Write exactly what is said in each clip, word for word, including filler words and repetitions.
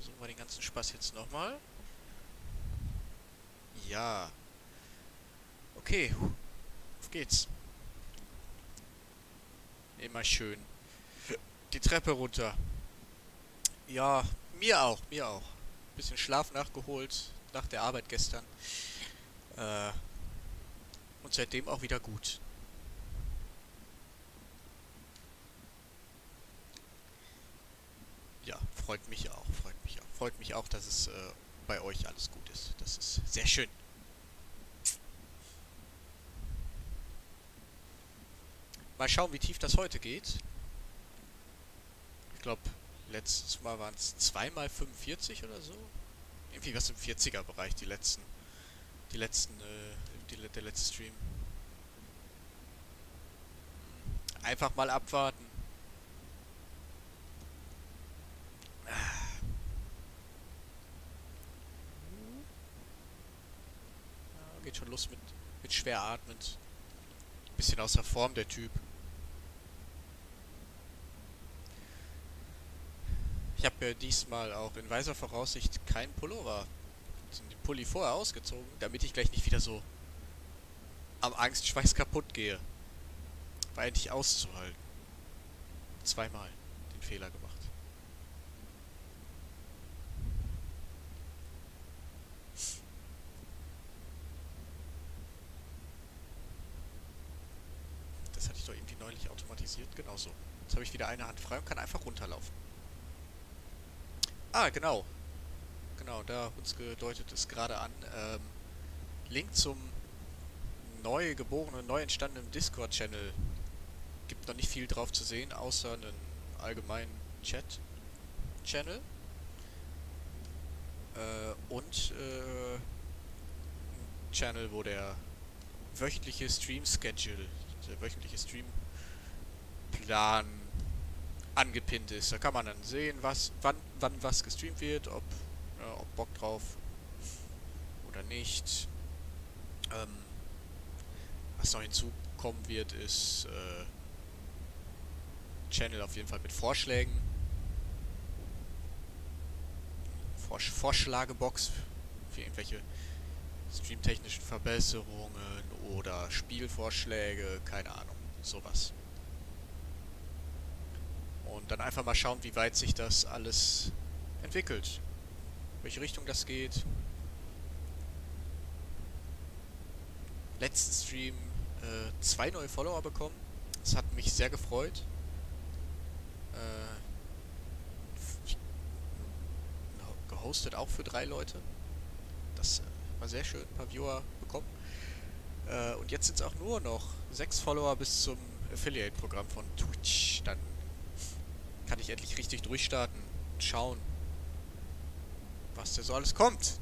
Versuchen wir den ganzen Spaß jetzt nochmal. Ja. Okay. Auf geht's. Immer schön. Die Treppe runter. Ja, mir auch, mir auch. Bisschen Schlaf nachgeholt nach der Arbeit gestern. Äh, und seitdem auch wieder gut. Ja, freut mich auch, freut mich auch. Freut mich auch, dass es äh, bei euch alles gut ist. Das ist sehr schön. Mal schauen, wie tief das heute geht. Ich glaube, letztes Mal waren es zweimal fünfundvierzig oder so. Irgendwie was im vierziger-Bereich, die letzten, die letzten, äh, die, der letzte Stream. Einfach mal abwarten. Ja, geht schon los mit, mit schwer atmend. Bisschen außer Form, der Typ. Ich habe ja diesmal auch in weiser Voraussicht keinen Pullover, den Pulli vorher ausgezogen, damit ich gleich nicht wieder so am Angstschweiß kaputt gehe. War endlich auszuhalten. Zweimal den Fehler gemacht. Das hatte ich doch irgendwie neulich automatisiert. Genau so. Jetzt habe ich wieder eine Hand frei und kann einfach runterlaufen. Ah, genau. Genau, da uns gedeutet es gerade an. Ähm, Link zum neu geborenen, neu entstandenen Discord-Channel. Gibt noch nicht viel drauf zu sehen, außer einen allgemeinen Chat-Channel. Äh, und äh, ein Channel, wo der wöchentliche Stream-Schedule, der wöchentliche Stream-Plan angepinnt ist. Da kann man dann sehen, was, wann, wann was gestreamt wird, ob, ja, ob Bock drauf oder nicht. Ähm, was noch hinzukommen wird, ist äh, Channel auf jeden Fall mit Vorschlägen. Vorsch Vorschlagebox für irgendwelche streamtechnischen Verbesserungen oder Spielvorschläge, keine Ahnung, sowas. Und dann einfach mal schauen, wie weit sich das alles entwickelt. Welche Richtung das geht. Letzten Stream äh, zwei neue Follower bekommen. Das hat mich sehr gefreut. Äh, gehostet auch für drei Leute. Das äh, war sehr schön. Ein paar Viewer bekommen. Äh, und jetzt sind es auch nur noch sechs Follower bis zum Affiliate-Programm von Twitch. Dann kann ich endlich richtig durchstarten und schauen, was da so alles kommt.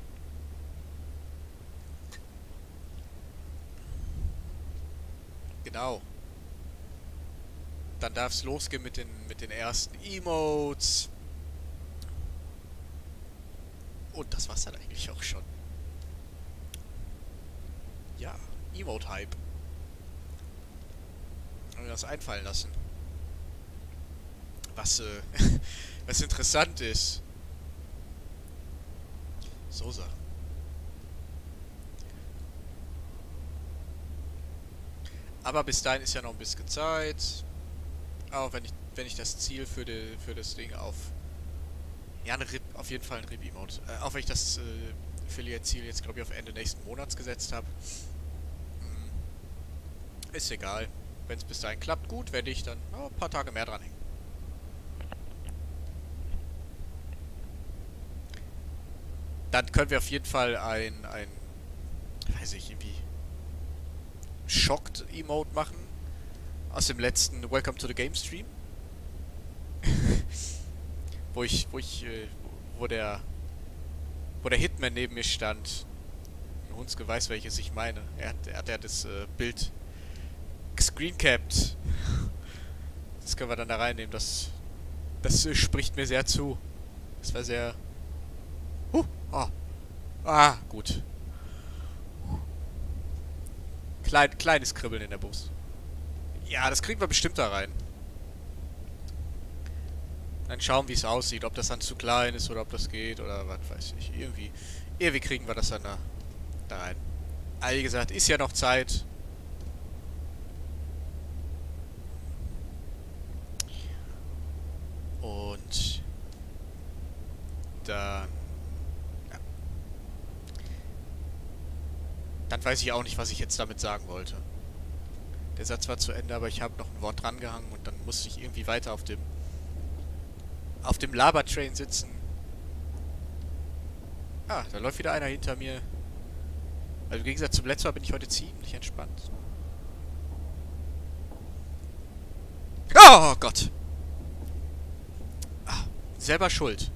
Genau. Dann darf es losgehen mit den, mit den ersten Emotes. Und das war's dann eigentlich auch schon. Ja, Emote-Hype. Haben wir das einfallen lassen. Was, äh, was interessant ist. So Sachen. Aber bis dahin ist ja noch ein bisschen Zeit. Auch wenn ich, wenn ich das Ziel für, die, für das Ding auf... Ja, eine R I P, auf jeden Fall ein R I P-Emote. Äh, auch wenn ich das äh, Affiliate-Ziel jetzt, glaube ich, auf Ende nächsten Monats gesetzt habe. Hm, ist egal. Wenn es bis dahin klappt, gut. Wenn nicht, dann oh, ein paar Tage mehr dranhängen. Dann können wir auf jeden Fall ein, ein, weiß ich, irgendwie Shocked Emote machen. Aus dem letzten Welcome to the Game Stream. wo ich, wo ich, äh, wo der, wo der Hitman neben mir stand. Hunske weiß, welches ich meine. Er hat, er hat ja das äh, Bild gescreencapped. Das können wir dann da reinnehmen. Das, das äh, spricht mir sehr zu. Das war sehr... Huh, ah, ah, gut. Klein, kleines Kribbeln in der Brust. Ja, das kriegen wir bestimmt da rein. Dann schauen, wie es aussieht. Ob das dann zu klein ist oder ob das geht oder was weiß ich. Irgendwie, irgendwie kriegen wir das dann da, da rein. Aber wie gesagt, ist ja noch Zeit. Und dann... Ja. Dann weiß ich auch nicht, was ich jetzt damit sagen wollte. Der Satz war zu Ende, aber ich habe noch ein Wort drangehangen und dann musste ich irgendwie weiter auf dem auf dem Labertrain sitzen. Ah, da läuft wieder einer hinter mir. Also im Gegensatz zum letzten Mal bin ich heute ziemlich entspannt. Oh Gott! Ah, selber schuld.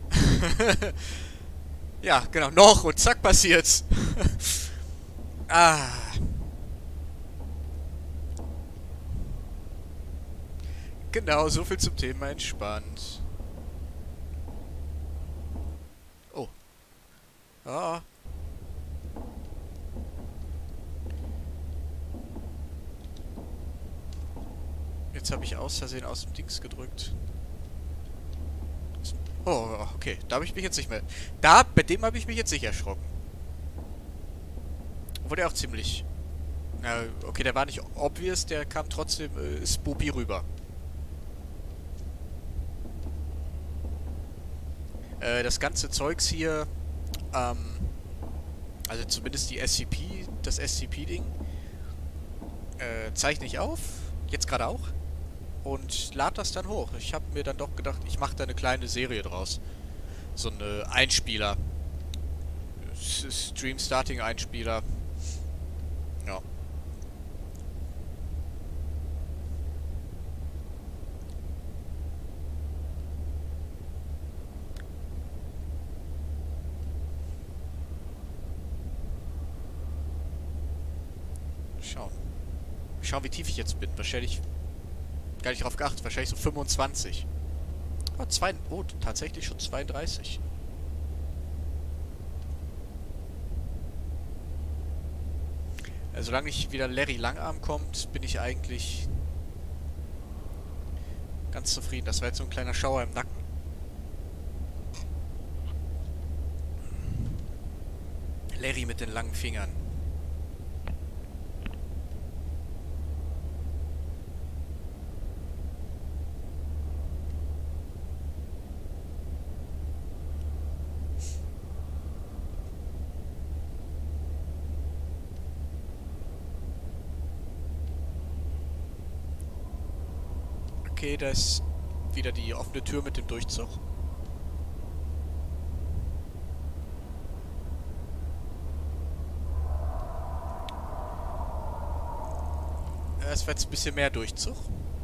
Ja, genau, noch und zack passiert's. Ah. Genau, so viel zum Thema entspannt. Oh. Ah. Jetzt habe ich aus Versehen aus dem Dings gedrückt. Oh, okay. Da habe ich mich jetzt nicht mehr... Da, bei dem habe ich mich jetzt nicht erschrocken. Wurde ja auch ziemlich... Na, okay, der war nicht obvious, der kam trotzdem äh, spoopy rüber. Äh, das ganze Zeugs hier, ähm, also zumindest die S C P, das S C P-Ding, äh, zeichne ich auf, jetzt gerade auch, und lade das dann hoch. Ich habe mir dann doch gedacht, ich mache da eine kleine Serie draus. So eine Einspieler. Stream-Starting-Einspieler. Ja. Schauen. Schauen, wie tief ich jetzt bin. Wahrscheinlich... Gar nicht drauf geachtet. Wahrscheinlich so fünfundzwanzig. Oh, zwei, oh, tatsächlich schon zweiunddreißig. Also, solange nicht wieder Larry Langarm kommt, bin ich eigentlich ganz zufrieden. Das war jetzt so ein kleiner Schauer im Nacken. Larry mit den langen Fingern. Okay, da ist wieder die offene Tür mit dem Durchzug. Es war jetzt ein bisschen mehr Durchzug.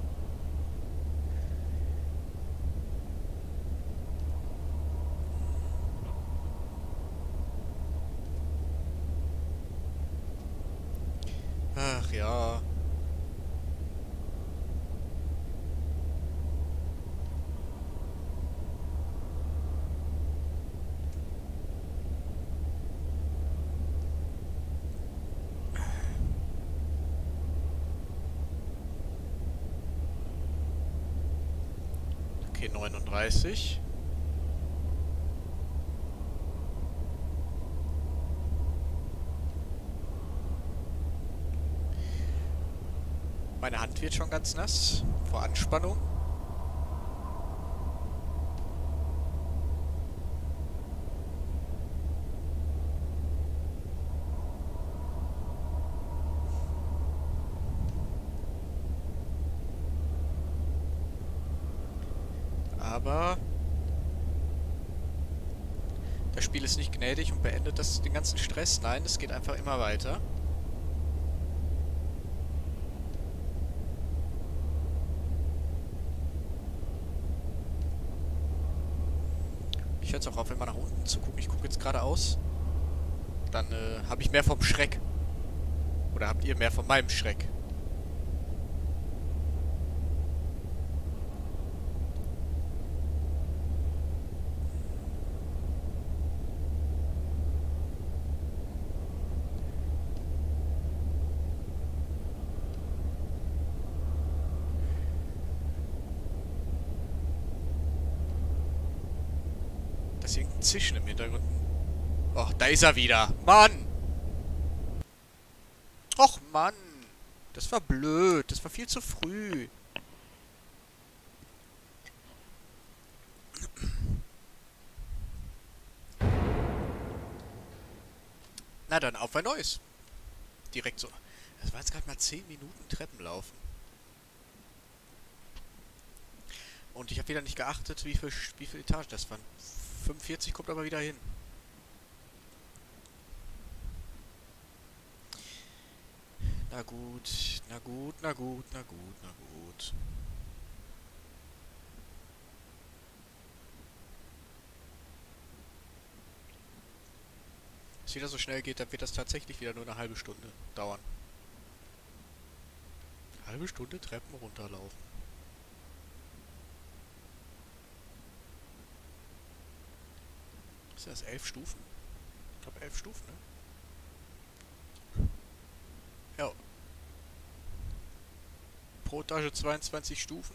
Ach ja. Okay, neununddreißig. Meine Hand wird schon ganz nass. Vor Anspannung. Aber das Spiel ist nicht gnädig und beendet das, den ganzen Stress. Nein, es geht einfach immer weiter. Ich höre jetzt auch auf, immer nach unten zu gucken. Ich gucke jetzt geradeaus. Dann äh, habe ich mehr vom Schreck. Oder habt ihr mehr von meinem Schreck? ist irgendein Zischen im Hintergrund. Och, da ist er wieder. Mann! Och, Mann! Das war blöd. Das war viel zu früh. Na dann, auf ein neues. Direkt so. Das war jetzt gerade mal zehn Minuten Treppenlaufen. Und ich habe wieder nicht geachtet, wie viel, wie viel Etagen das waren. fünfundvierzig kommt aber wieder hin. Na gut, na gut, na gut, na gut, na gut. Wenn es wieder so schnell geht, dann wird das tatsächlich wieder nur eine halbe Stunde dauern. Halbe Stunde Treppen runterlaufen. Ist das elf Stufen? Ich glaube elf Stufen, ne? Ja. Pro Etage zweiundzwanzig Stufen.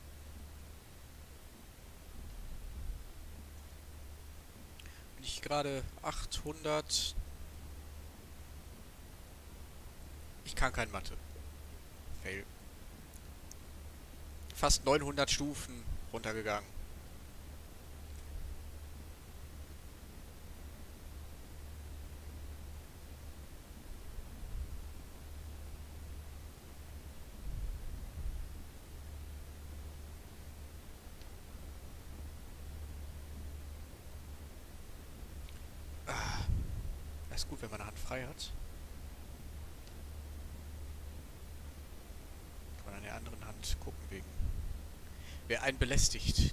Bin ich gerade achthundert... Ich kann kein Mathe. Fail. Fast neunhundert Stufen runtergegangen. Ah, das ist gut, wenn man eine Hand frei hat. Kann man an der anderen Hand gucken wegen... Wer einen belästigt.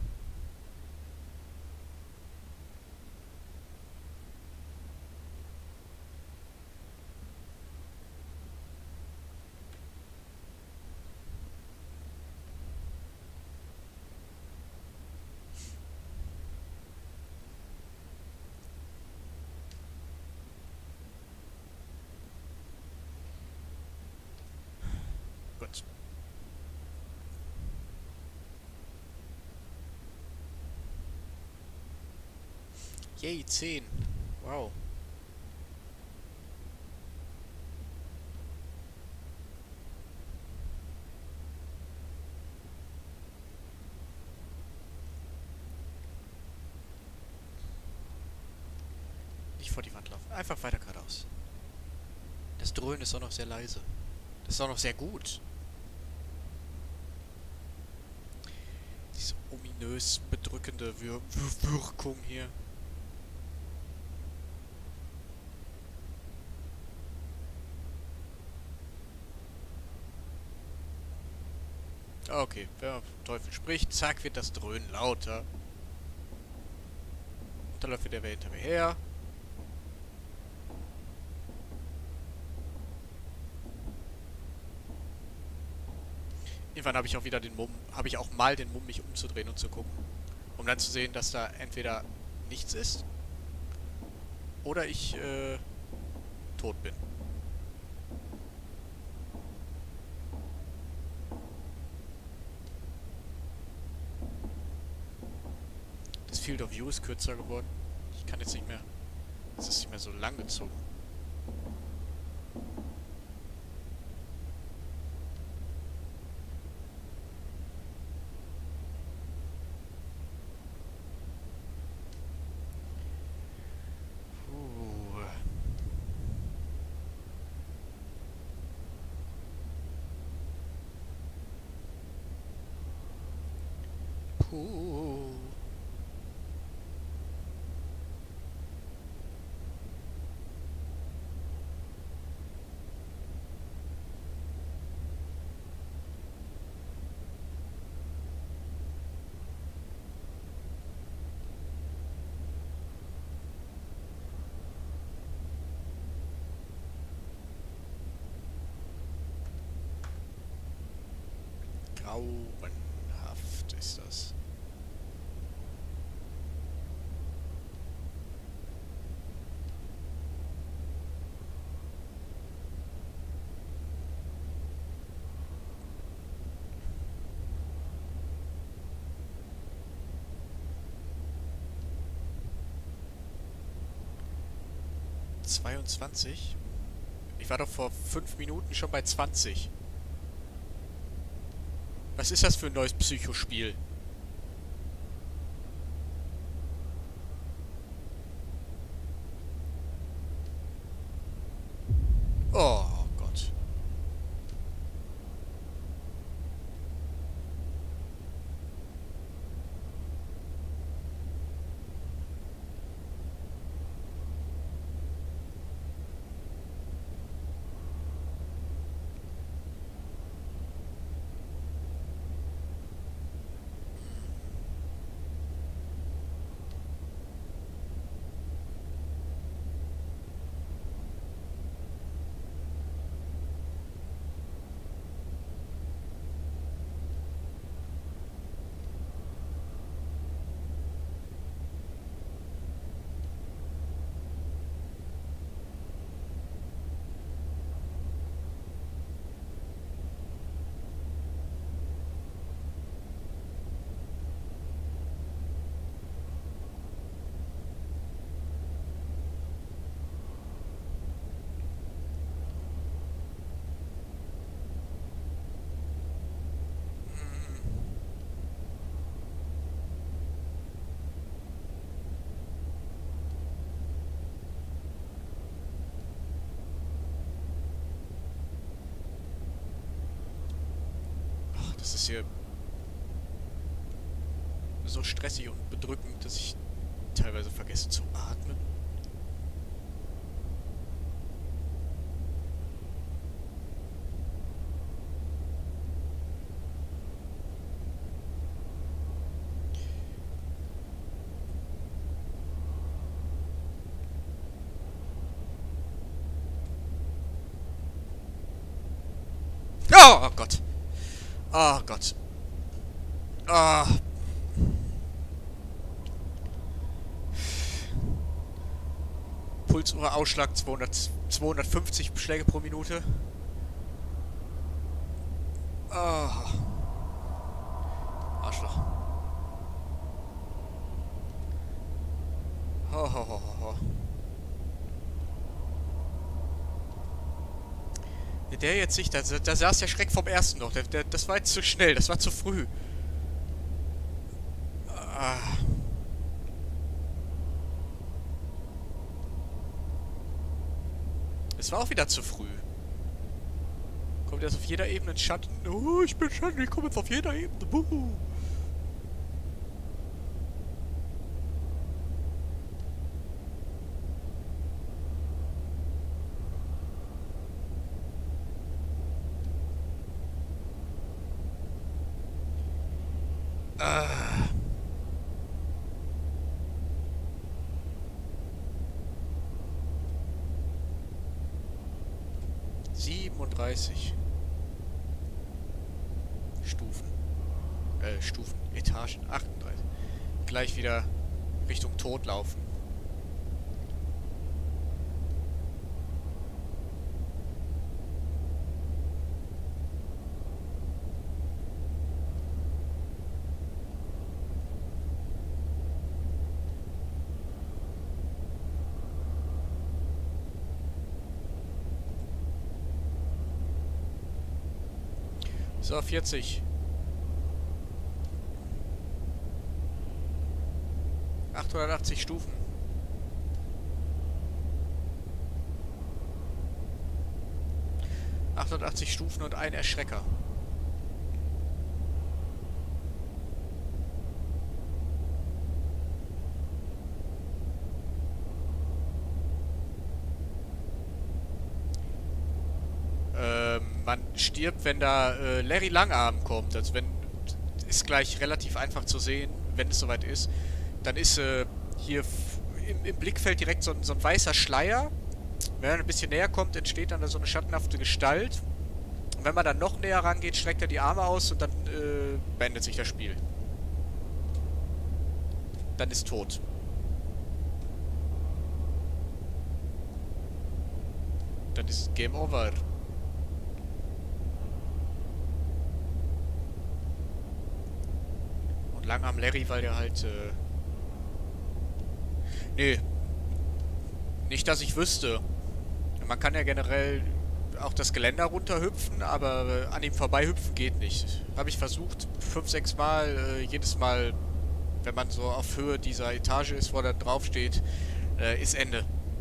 Gut. Yay, zehn. Wow. Nicht vor die Wand laufen. Einfach weiter geradeaus. Das Dröhnen ist auch noch sehr leise. Das ist auch noch sehr gut. Diese ominös bedrückende Wir Wir Wirkung hier. Okay, wenn man vom Teufel spricht, zack, wird das Dröhnen lauter. Und dann läuft wieder wer hinter mir her. Irgendwann habe ich auch wieder den Mumm, habe ich auch mal den Mumm, mich umzudrehen und zu gucken. Um dann zu sehen, dass da entweder nichts ist oder ich äh, tot bin. Das Field of View ist kürzer geworden. Ich kann jetzt nicht mehr... Es ist nicht mehr so lang gezogen. Puh. Puh. Grauenhaft ist das. zweiundzwanzig? Ich war doch vor fünf Minuten schon bei zwanzig. Was ist das für ein neues Psychospiel? Oh Gott. Das ist hier so stressig und bedrückend, dass ich teilweise vergesse zu atmen. Oh, oh Gott. Oh Gott. Ah. Pulsuhr Ausschlag zweihundert, zweihundertfünfzig Schläge pro Minute. Oh. Arschloch. Ho, ho, ho, ho. Der jetzt nicht, da, da saß der Schreck vom ersten noch. Der, der, das war jetzt zu schnell, das war zu früh. Ah. Es war auch wieder zu früh. Kommt jetzt auf jeder Ebene ein Schatten. Oh, ich bin Schatten, ich komme jetzt auf jeder Ebene. Buhu. Ah. siebenunddreißig. Stufen. Äh, Stufen. Etagen. achtunddreißig. Gleich wieder Richtung Tod laufen. So, vierzig. achthundertachtzig Stufen. achthundertachtzig Stufen und ein Erschrecker. Man stirbt, wenn da äh, Larry Langarm kommt. Also wenn, ist gleich relativ einfach zu sehen, wenn es soweit ist. Dann ist äh, hier im, im Blickfeld direkt so, so ein weißer Schleier. Wenn er ein bisschen näher kommt, entsteht dann da so eine schattenhafte Gestalt. Und wenn man dann noch näher rangeht, streckt er die Arme aus und dann äh, beendet sich das Spiel. Dann ist tot. Dann ist Game Over. Langarm Larry, weil der halt, äh... Nee. Nicht, dass ich wüsste. Man kann ja generell auch das Geländer runterhüpfen, aber äh, an ihm vorbeihüpfen geht nicht. Habe ich versucht, fünf, sechs Mal, äh, jedes Mal, wenn man so auf Höhe dieser Etage ist, wo er drauf steht, äh, ist Ende.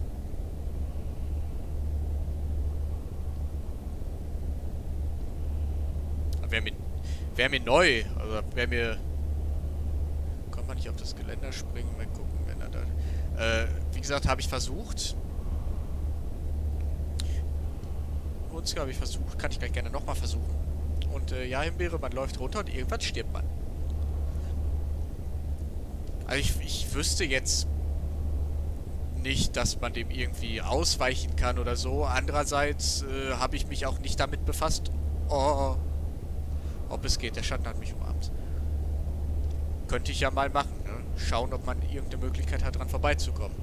Wäre mir, wär mir neu, also wäre mir... Kann man nicht auf das Geländer springen? Mal gucken, wenn er da... Äh, wie gesagt, habe ich versucht. Hunzke habe ich versucht, kann ich gleich gerne nochmal versuchen. Und äh, ja, Himbeere, man läuft runter und irgendwann stirbt man. Also ich, ich wüsste jetzt nicht, dass man dem irgendwie ausweichen kann oder so. Andererseits äh, habe ich mich auch nicht damit befasst, oh, ob es geht. Der Schatten hat mich umarmt. Könnte ich ja mal machen, ne? Schauen, ob man irgendeine Möglichkeit hat, dran vorbeizukommen.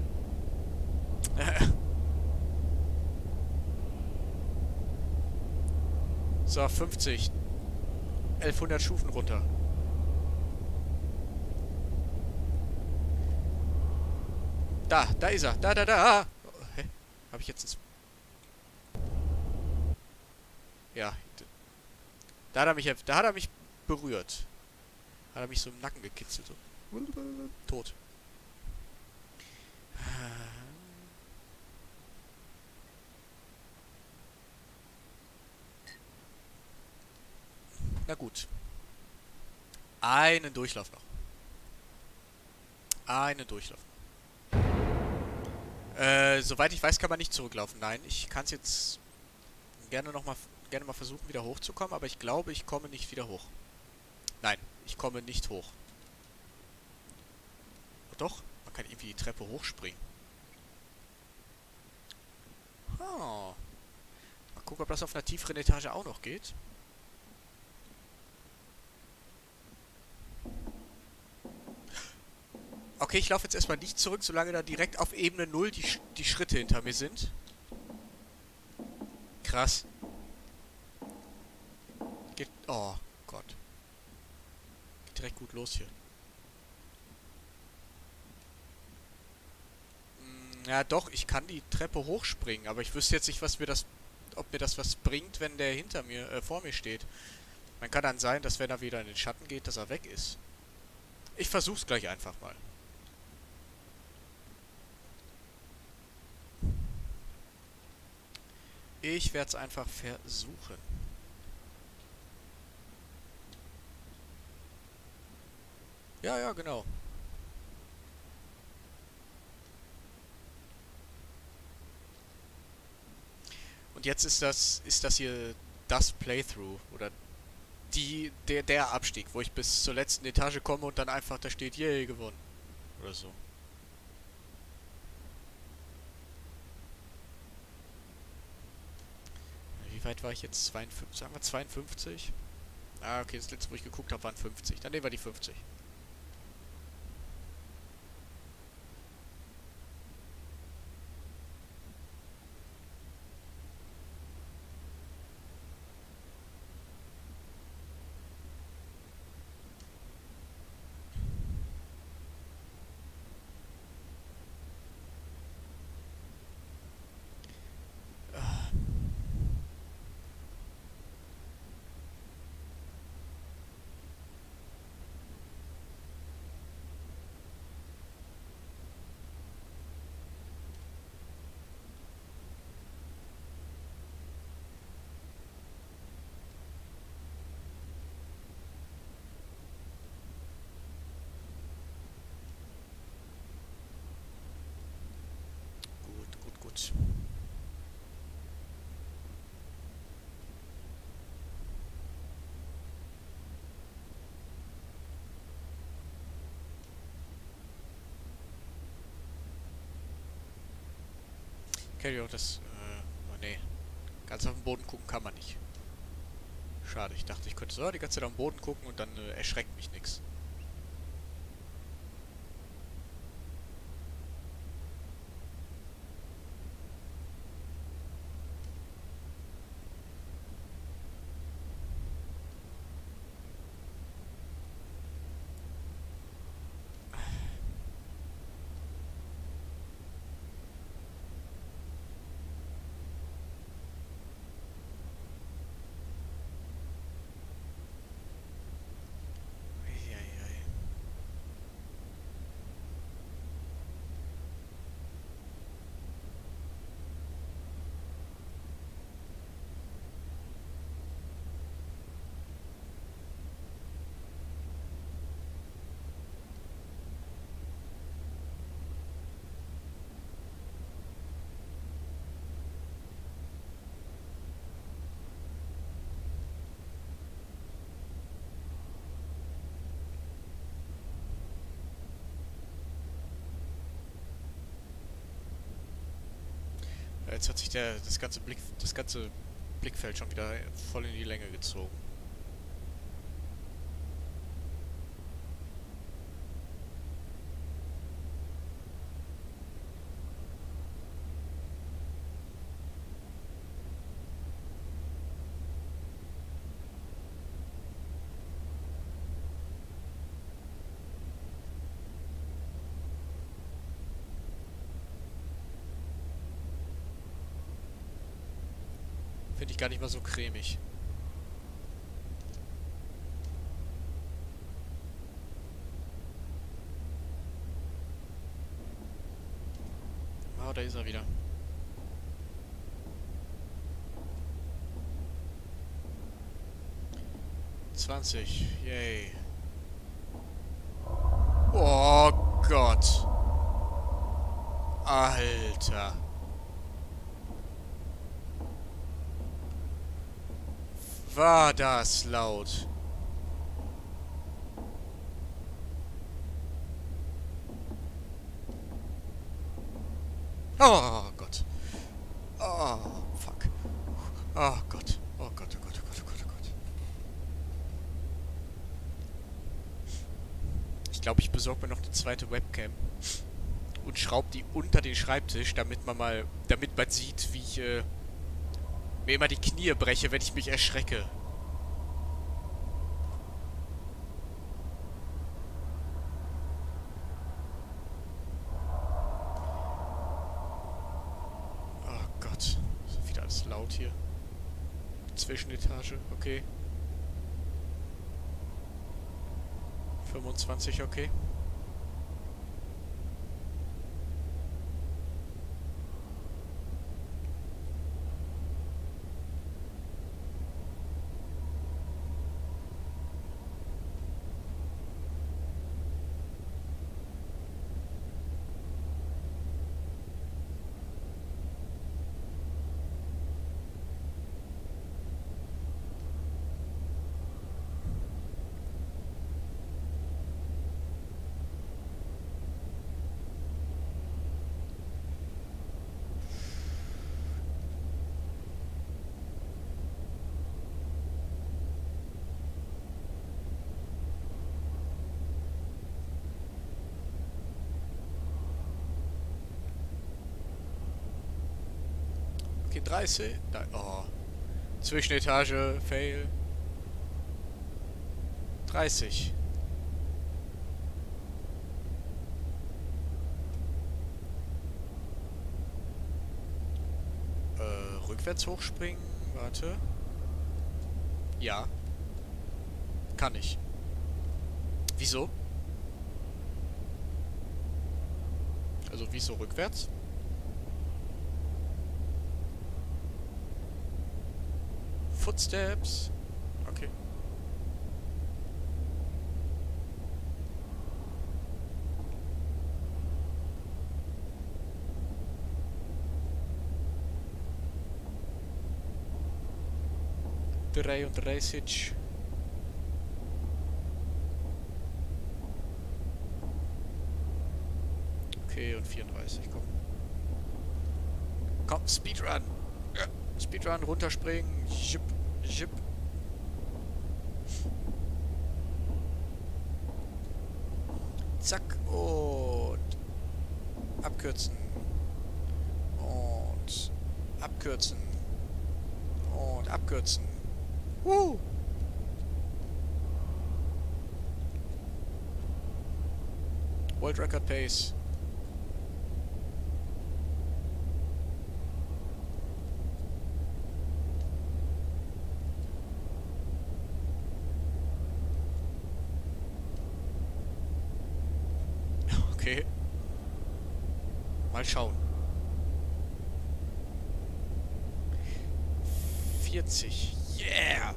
So, fünfzig. elfhundert Stufen runter. Da, da ist er. Da, da, da. Oh, hä? Habe ich jetzt ins... Ja. Da hat er mich, da hat er mich berührt. Hat er mich so im Nacken gekitzelt. So. Tot. Na gut. Einen Durchlauf noch. Einen Durchlauf. Äh, soweit ich weiß, kann man nicht zurücklaufen. Nein, ich kann es jetzt gerne noch mal, gerne mal versuchen, wieder hochzukommen, aber ich glaube, ich komme nicht wieder hoch. Nein, ich komme nicht hoch. Oh, doch, man kann irgendwie die Treppe hochspringen. Oh. Mal gucken, ob das auf einer tieferen Etage auch noch geht. Okay, ich laufe jetzt erstmal nicht zurück, solange da direkt auf Ebene null die, Sch die Schritte hinter mir sind. Krass. Geht... Oh Gott. Geht direkt gut los hier. Hm, ja doch, ich kann die Treppe hochspringen, aber ich wüsste jetzt nicht, was mir das... ob mir das was bringt, wenn der hinter mir, äh, vor mir steht. Man kann dann sein, dass wenn er wieder in den Schatten geht, dass er weg ist. Ich versuch's gleich einfach mal. Ich werde es einfach versuchen. Ja, ja, genau. Und jetzt ist das, ist das hier das Playthrough oder die, der, der Abstieg, wo ich bis zur letzten Etage komme und dann einfach da steht, yay, gewonnen. Oder so. Wie weit war ich jetzt? zweiundfünfzig, sagen wir zweiundfünfzig? Ah, okay, das letzte, wo ich geguckt habe, waren fünfzig. Dann nehmen wir die fünfzig. Gut, gut, gut. Okay, ja, das, äh, oh nee. Ganz auf den Boden gucken kann man nicht. Schade, ich dachte, ich könnte so die ganze Zeit auf den Boden gucken und dann äh, erschreckt mich nichts. Jetzt hat sich der das ganze Blick das ganze Blickfeld schon wieder voll in die Länge gezogen. Finde ich gar nicht mal so cremig. Ah, da ist er wieder. zwanzig. Yay. Oh Gott. Alter. War das laut. Oh Gott. Oh, fuck. Oh Gott. Oh Gott, oh Gott, oh Gott, oh Gott, oh Gott. Ich glaube, ich besorge mir noch eine zweite Webcam. Und schraube die unter den Schreibtisch, damit man mal, damit man sieht, wie ich, äh, mir immer die Knie breche, wenn ich mich erschrecke. Oh Gott. Ist wieder alles laut hier. Zwischenetage, okay. fünfundzwanzig, okay. Okay, dreißig. Nein, oh. Zwischenetage, fail. dreißig. Äh, rückwärts hochspringen. Warte. Ja. Kann ich. Wieso? Also, wieso rückwärts? Footsteps. Okay. dreiunddreißig. Okay, und vierunddreißig, komm. Komm, Speedrun. Ja. Speedrun, runterspringen. Jip, jip. Zack und abkürzen. Und abkürzen. Und abkürzen. Woo! World Record Pace. Okay. Mal schauen. vierzig. Yeah!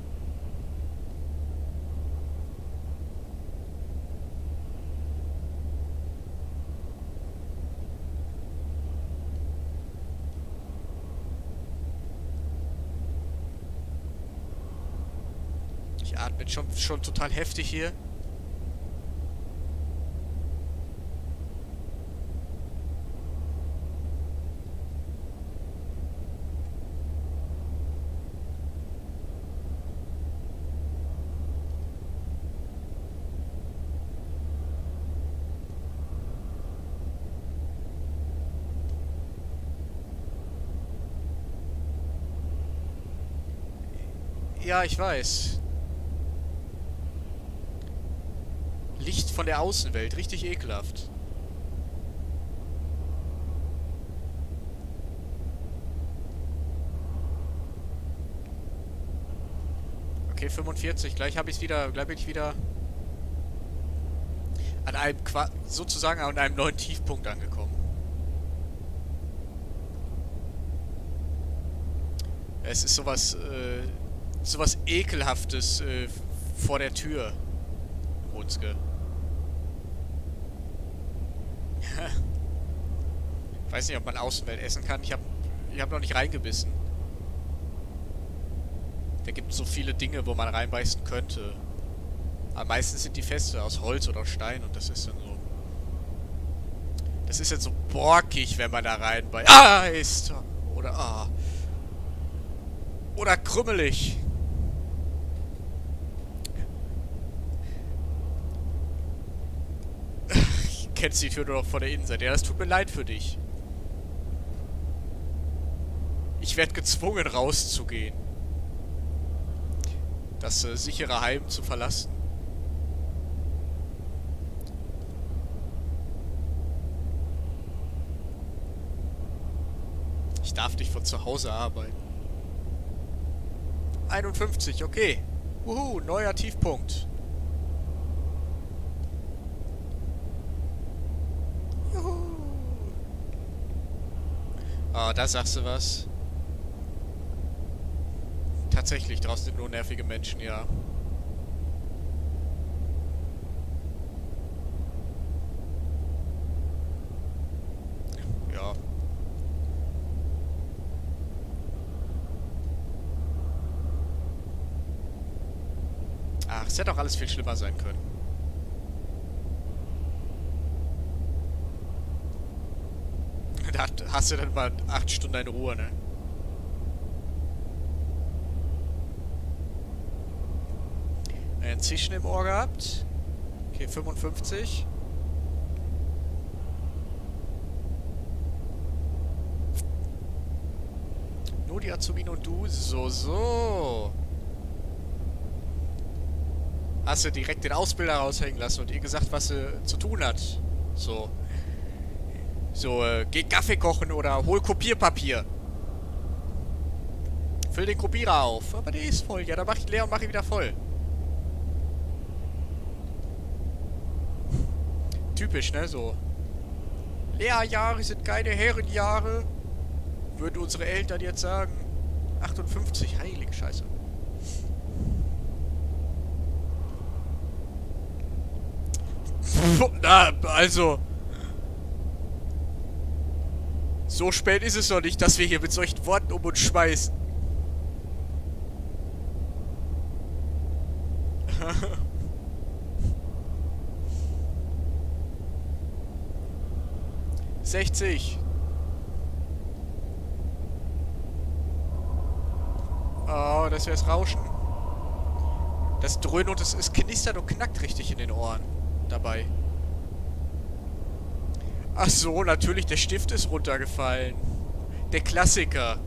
Ich atme schon, schon total heftig hier. Ja, ich weiß. Licht von der Außenwelt. Richtig ekelhaft. Okay, fünfundvierzig. Gleich habe ich es wieder. Gleich bin ich wieder an einem Qua sozusagen an einem neuen Tiefpunkt angekommen. Es ist sowas, äh, sowas Ekelhaftes äh, vor der Tür, Runzke. Ich weiß nicht, ob man Außenwelt essen kann. Ich habe ich hab noch nicht reingebissen. Da gibt es so viele Dinge, wo man reinbeißen könnte. Aber meistens sind die Feste aus Holz oder Stein und das ist dann so... Das ist jetzt so borkig, wenn man da reinbeißt. Ah, ist... Oder... Ah... Oder krümmelig. Kennst die Tür nur noch von der Innenseite. Ja, das tut mir leid für dich. Ich werde gezwungen, rauszugehen. Das äh, sichere Heim zu verlassen. Ich darf nicht von zu Hause arbeiten. einundfünfzig, okay. Wuhu, neuer Tiefpunkt. Juhu. Ah, da sagst du was. Tatsächlich, draußen sind nur nervige Menschen, ja. Ja. Ach, es hätte auch alles viel schlimmer sein können. Da hast du dann mal acht Stunden in Ruhe, ne? Ein Zischen im Ohr gehabt. Okay, fünfundfünfzig. Nur die Azubine und du. So, so. Hast du direkt den Ausbilder raushängen lassen und ihr gesagt, was sie zu tun hat. So. So, äh, geh Kaffee kochen oder hol Kopierpapier. Füll den Kopierer auf. Aber der ist voll. Ja, dann mach ich leer und mach ihn wieder voll. Typisch, ne? So. Lehrjahre sind keine Herrenjahre. Würden unsere Eltern jetzt sagen. achtundfünfzig, heilige Scheiße. Na, also. So spät ist es noch nicht, dass wir hier mit solchen Worten um uns schmeißen. sechzig. Oh, das wäre das Rauschen. Das Dröhnen und es, es knistert und knackt richtig in den Ohren dabei. Ach so, natürlich, der Stift ist runtergefallen. Der Klassiker.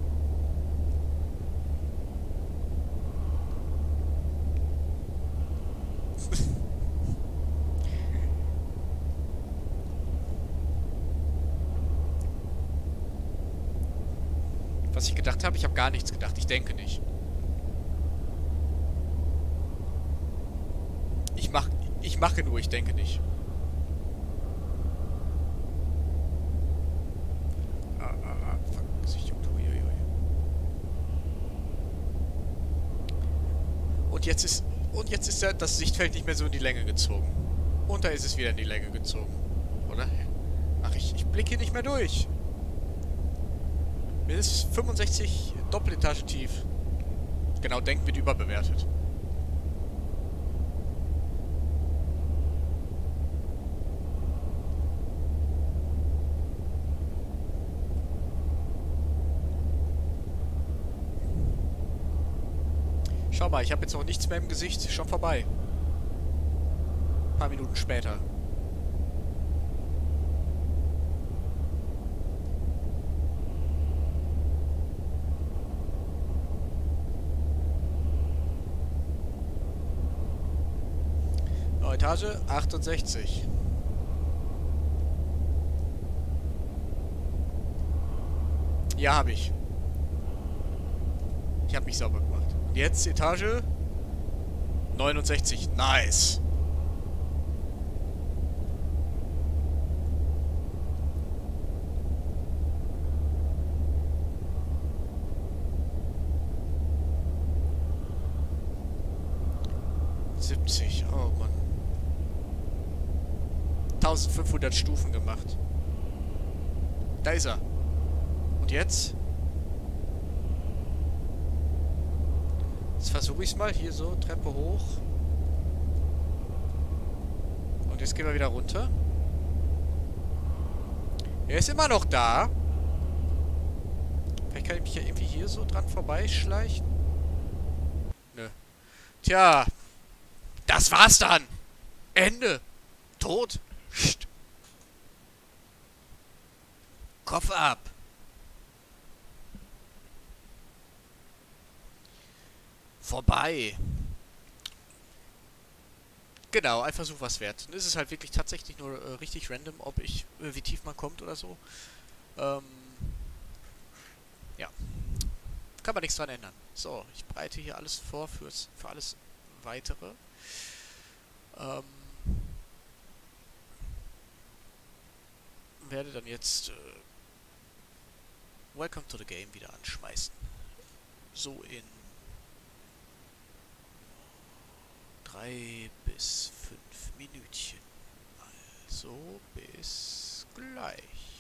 Was ich gedacht habe, ich habe gar nichts gedacht. Ich denke nicht. Ich mach, ich mache nur, ich denke nicht. Ah, ah, ah, fuck, sich juckt. Uiuiui. Und jetzt ist, und jetzt ist ja das Sichtfeld nicht mehr so in die Länge gezogen. Und da ist es wieder in die Länge gezogen. Oder? Ach, ich, ich blicke hier nicht mehr durch. Mir ist fünfundsechzig Doppeletage tief. Genau, denken wird überbewertet. Schau mal, ich habe jetzt noch nichts mehr im Gesicht. Schon vorbei. Ein paar Minuten später. Etage achtundsechzig. Ja, habe ich. Ich habe mich sauber gemacht. Und jetzt Etage neunundsechzig. Nice. siebzig. Oh Mann. eintausendfünfhundert Stufen gemacht. Da ist er. Und jetzt? Jetzt versuche ich es mal. Hier so, Treppe hoch. Und jetzt gehen wir wieder runter. Er ist immer noch da. Vielleicht kann ich mich ja irgendwie hier so dran vorbeischleichen. Nö. Tja. Das war's dann. Ende. Tot. Psst. Kopf ab. Vorbei. Genau, ein Versuch was wert. Dann ist es halt wirklich tatsächlich nur äh, richtig random, ob ich, äh, wie tief man kommt oder so. Ähm, ja. Kann man nichts dran ändern. So, ich bereite hier alles vor fürs, für alles Weitere. Ähm, werde dann jetzt äh, Welcome to the Game wieder anschmeißen. So in drei bis fünf Minütchen. Also bis gleich.